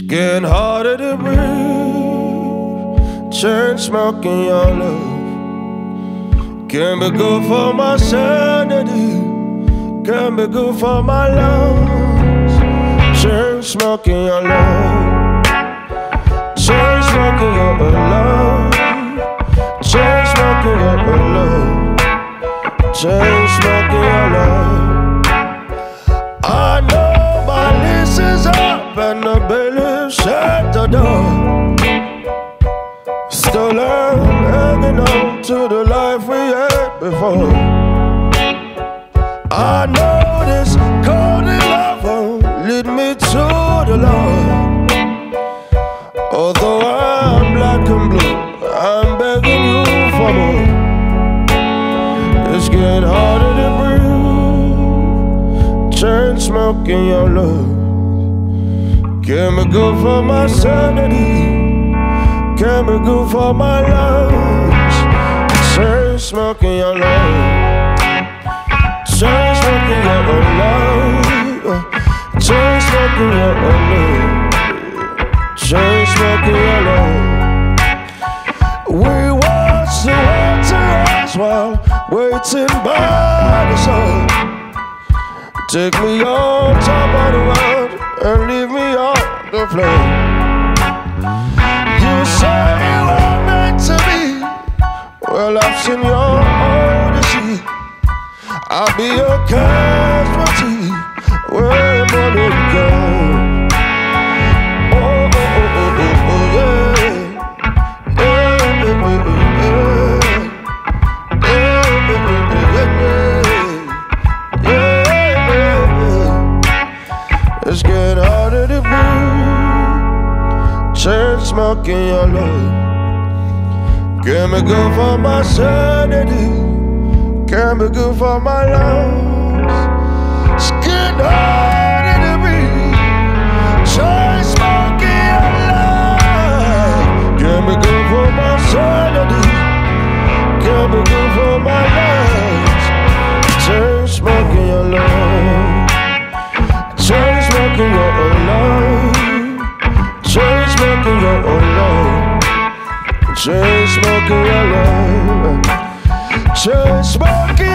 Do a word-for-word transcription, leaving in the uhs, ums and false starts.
getting harder to breathe. Chain smoking your love can't be good for my sanity, can't be good for my lungs. Chain smoking your love, chain smoking your love, chain smoking your love, chain smoking your love. I know my lease is up and the bailiff shut the door. Still I'm hanging on to the life we had before. I know this cold love won't lead me to the Lord. Although I'm black and blue, I'm begging you for more. It's getting harder to breathe. Chain smoking your love can't be good for my sanity, can't be good for my lungs. Chain smoking your love, chain smoking your love, chain smoking your love, chain smoking your love. We watch the water rise while waiting by the sun. Take me on top of the world and leave me on the floor. You say you are meant to be, well I've seen your odyssey. I'll be your casualty wherever it goes. Oh, oh, oh, oh, oh, oh, yeah. Yeah, yeah, yeah, yeah, yeah, yeah, yeah. It's getting harder to breathe. Chain smoking your love can't be good for my sanity, can't be good for my lungs. It's getting harder to breathe. Chain smoking your love can't be good for my sanity, can't be good for my lungs. Chain smoking your love, chain smoking your love, chain smoking your love, chain smoking your love, chain smoking.